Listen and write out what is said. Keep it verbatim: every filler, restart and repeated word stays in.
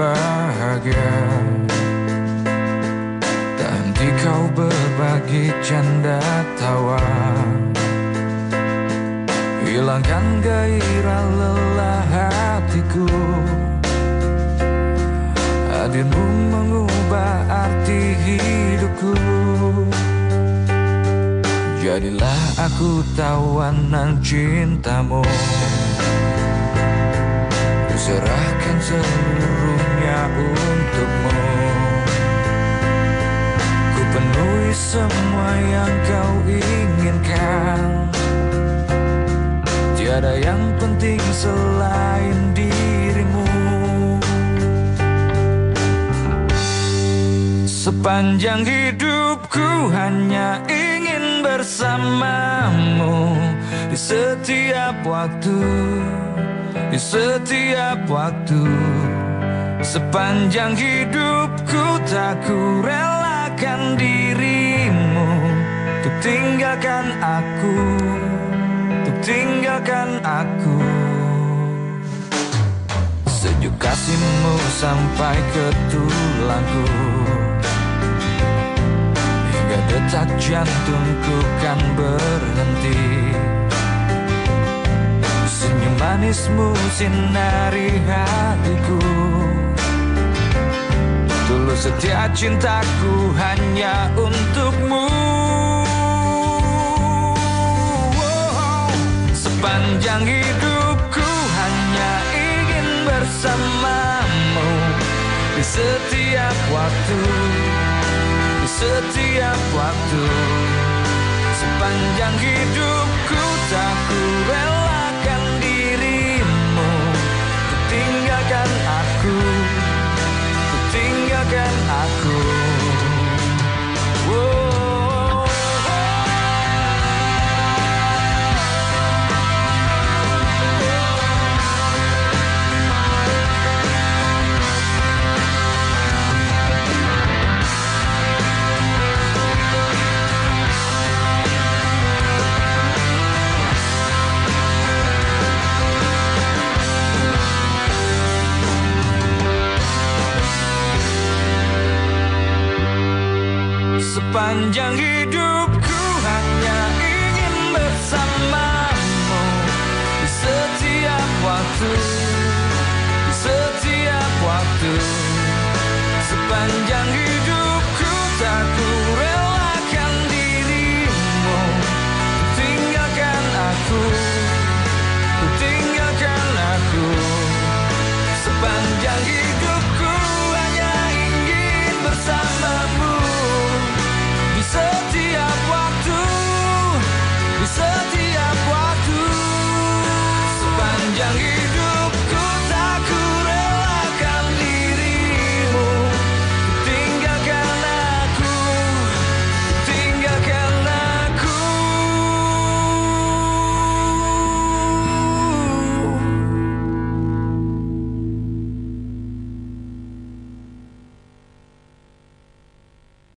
bahagia. Tak henti kau berbagi canda tawa, hilangkan gairah lelah hatiku. Hadirmu mengubah arti hidupku. Jadilah aku tawanan cintamu, ku serahkan seluruhnya untukmu. Ku penuhi semua yang kau inginkan, tiada yang penting selain dirimu. Sepanjang hidupku hanya ingin bersamamu, di setiap waktu, di setiap waktu. Sepanjang hidupku tak ku relakan dirimu, untuk tinggalkan aku, untuk tinggalkan aku. Sejuk kasihmu sampai ke tulangku, hingga detak jantungku kan berhenti. Senyum manismu sinari hatiku, tulus setia cintaku hanya untukmu. Oh, sepanjang hidupku hanya ingin bersamamu, di setiap waktu, di setiap waktu. Sepanjang hidupku tak ku relakan dirimu, ku tinggalkan aku, ku tinggalkan aku. Oh. Sepanjang hidup